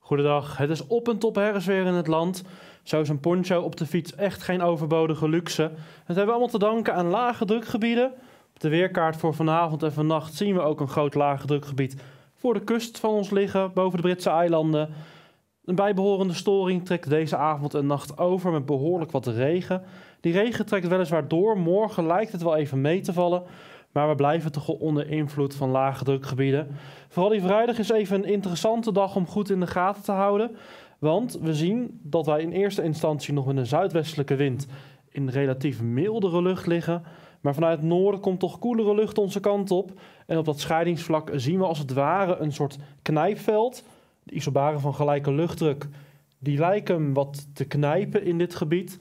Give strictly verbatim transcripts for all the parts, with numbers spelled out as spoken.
Goedendag, het is op en top herfstweer in het land. Zo is een poncho op de fiets echt geen overbodige luxe. Dat hebben we allemaal te danken aan lage drukgebieden. Op de weerkaart voor vanavond en vannacht zien we ook een groot lage drukgebied voor de kust van ons liggen, boven de Britse eilanden. Een bijbehorende storing trekt deze avond en nacht over met behoorlijk wat regen. Die regen trekt weliswaar door, morgen lijkt het wel even mee te vallen. Maar we blijven toch onder invloed van lage drukgebieden. Vooral die vrijdag is even een interessante dag om goed in de gaten te houden. Want we zien dat wij in eerste instantie nog met een zuidwestelijke wind in relatief mildere lucht liggen. Maar vanuit het noorden komt toch koelere lucht onze kant op. En op dat scheidingsvlak zien we als het ware een soort knijpveld. De isobaren van gelijke luchtdruk, die lijken wat te knijpen in dit gebied.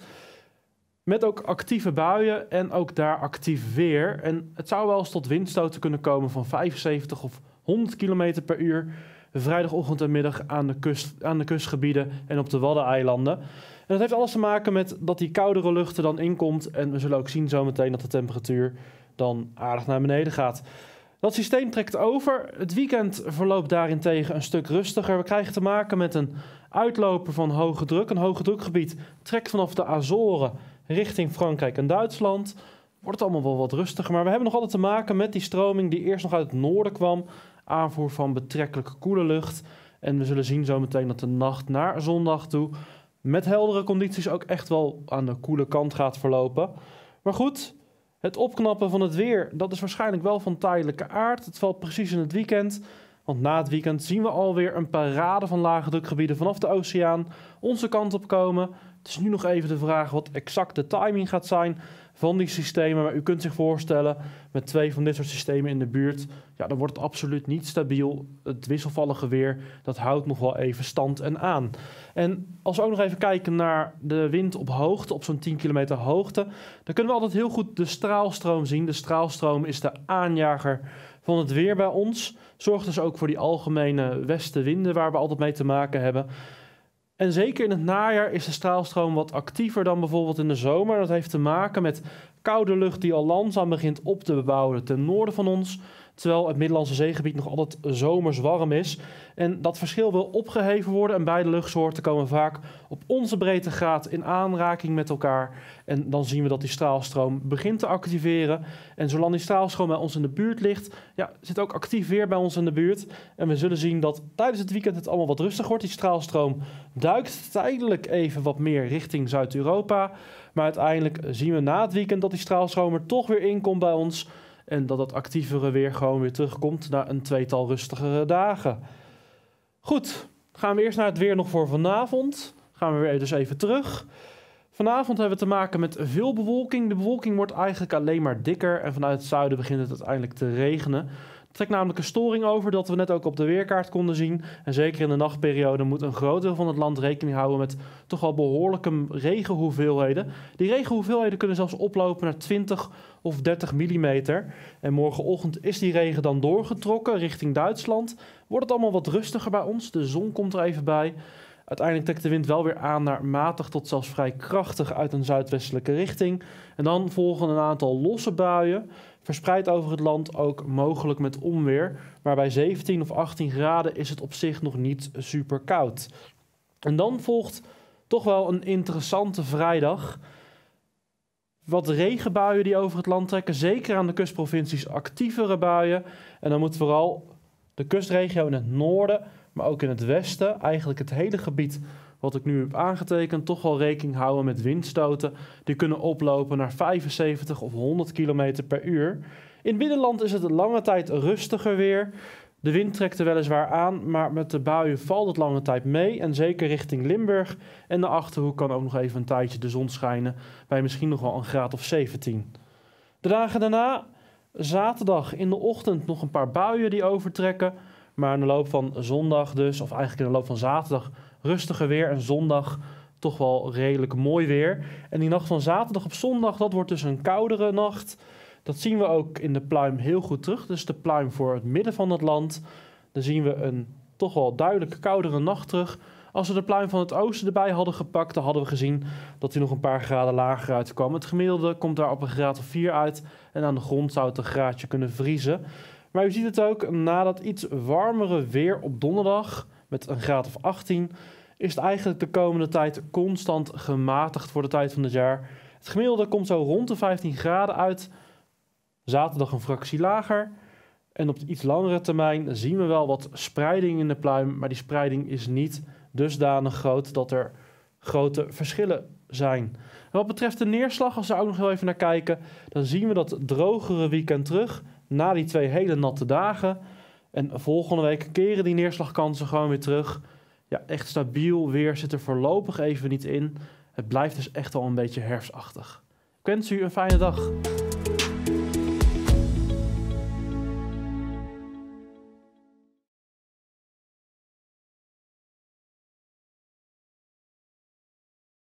Met ook actieve buien en ook daar actief weer. En het zou wel eens tot windstoten kunnen komen van vijfenzeventig of honderd kilometer per uur. Vrijdagochtend en middag aan de, kust, aan de kustgebieden en op de Waddeneilanden. En dat heeft alles te maken met dat die koudere lucht er dan inkomt. En we zullen ook zien zometeen dat de temperatuur dan aardig naar beneden gaat. Dat systeem trekt over. Het weekend verloopt daarentegen een stuk rustiger. We krijgen te maken met een uitloper van hoge druk. Een hoge drukgebied trekt vanaf de Azoren richting Frankrijk en Duitsland. Wordt het allemaal wel wat rustiger. Maar we hebben nog altijd te maken met die stroming die eerst nog uit het noorden kwam. Aanvoer van betrekkelijk koele lucht. En we zullen zien zometeen dat de nacht naar zondag toe met heldere condities ook echt wel aan de koele kant gaat verlopen. Maar goed, het opknappen van het weer, dat is waarschijnlijk wel van tijdelijke aard. Het valt precies in het weekend. Want na het weekend zien we alweer een parade van lage drukgebieden vanaf de oceaan onze kant op komen. Het is nu nog even de vraag wat exact de timing gaat zijn van die systemen. Maar u kunt zich voorstellen, met twee van dit soort systemen in de buurt, ja, dan wordt het absoluut niet stabiel. Het wisselvallige weer, dat houdt nog wel even stand en aan. En als we ook nog even kijken naar de wind op hoogte, op zo'n tien kilometer hoogte, dan kunnen we altijd heel goed de straalstroom zien. De straalstroom is de aanjager van het weer bij ons. Zorgt dus ook voor die algemene westenwinden waar we altijd mee te maken hebben. En zeker in het najaar is de straalstroom wat actiever dan bijvoorbeeld in de zomer. Dat heeft te maken met koude lucht die al langzaam begint op te bouwen ten noorden van ons. Terwijl het Middellandse Zeegebied nog altijd zomers warm is. En dat verschil wil opgeheven worden. En beide luchtsoorten komen vaak op onze breedtegraad in aanraking met elkaar. En dan zien we dat die straalstroom begint te activeren. En zolang die straalstroom bij ons in de buurt ligt, ja, zit ook actief weer bij ons in de buurt. En we zullen zien dat tijdens het weekend het allemaal wat rustiger wordt. Die straalstroom duikt tijdelijk even wat meer richting Zuid-Europa. Maar uiteindelijk zien we na het weekend dat die straalstroom er toch weer in komt bij ons. En dat het actievere weer gewoon weer terugkomt naar een tweetal rustigere dagen. Goed, gaan we eerst naar het weer nog voor vanavond. Gaan we weer dus even terug. Vanavond hebben we te maken met veel bewolking. De bewolking wordt eigenlijk alleen maar dikker. En vanuit het zuiden begint het uiteindelijk te regenen. Er trekt namelijk een storing over dat we net ook op de weerkaart konden zien. En zeker in de nachtperiode moet een groot deel van het land rekening houden met toch wel behoorlijke regenhoeveelheden. Die regenhoeveelheden kunnen zelfs oplopen naar twintig of dertig millimeter. En morgenochtend is die regen dan doorgetrokken richting Duitsland. Wordt het allemaal wat rustiger bij ons. De zon komt er even bij. Uiteindelijk trekt de wind wel weer aan naar matig tot zelfs vrij krachtig uit een zuidwestelijke richting. En dan volgen een aantal losse buien, verspreid over het land, ook mogelijk met onweer. Maar bij zeventien of achttien graden is het op zich nog niet super koud. En dan volgt toch wel een interessante vrijdag. Wat regenbuien die over het land trekken, zeker aan de kustprovincies actievere buien. En dan moet vooral de kustregio in het noorden, maar ook in het westen, eigenlijk het hele gebied wat ik nu heb aangetekend, toch wel rekening houden met windstoten. Die kunnen oplopen naar vijfenzeventig of honderd kilometer per uur. In het binnenland is het lange tijd rustiger weer. De wind trekt er weliswaar aan, maar met de buien valt het lange tijd mee. En zeker richting Limburg en de Achterhoek kan ook nog even een tijdje de zon schijnen, bij misschien nog wel een graad of zeventien. De dagen daarna, zaterdag in de ochtend nog een paar buien die overtrekken. Maar in de loop van zondag dus, of eigenlijk in de loop van zaterdag, rustiger weer. En zondag toch wel redelijk mooi weer. En die nacht van zaterdag op zondag, dat wordt dus een koudere nacht. Dat zien we ook in de pluim heel goed terug. Dus de pluim voor het midden van het land. Dan zien we een toch wel duidelijk koudere nacht terug. Als we de pluim van het oosten erbij hadden gepakt, dan hadden we gezien dat hij nog een paar graden lager uitkwam. Het gemiddelde komt daar op een graad of vier uit. En aan de grond zou het een graadje kunnen vriezen. Maar u ziet het ook, na dat iets warmere weer op donderdag, met een graad of achttien, is het eigenlijk de komende tijd constant gematigd voor de tijd van het jaar. Het gemiddelde komt zo rond de vijftien graden uit. Zaterdag een fractie lager. En op de iets langere termijn zien we wel wat spreiding in de pluim, maar die spreiding is niet dusdanig groot dat er grote verschillen zijn. En wat betreft de neerslag, als we ook nog heel even naar kijken, dan zien we dat drogere weekend terug na die twee hele natte dagen. En volgende week keren die neerslagkansen gewoon weer terug. Ja, echt stabiel weer zit er voorlopig even niet in. Het blijft dus echt wel een beetje herfstachtig. Ik wens u een fijne dag.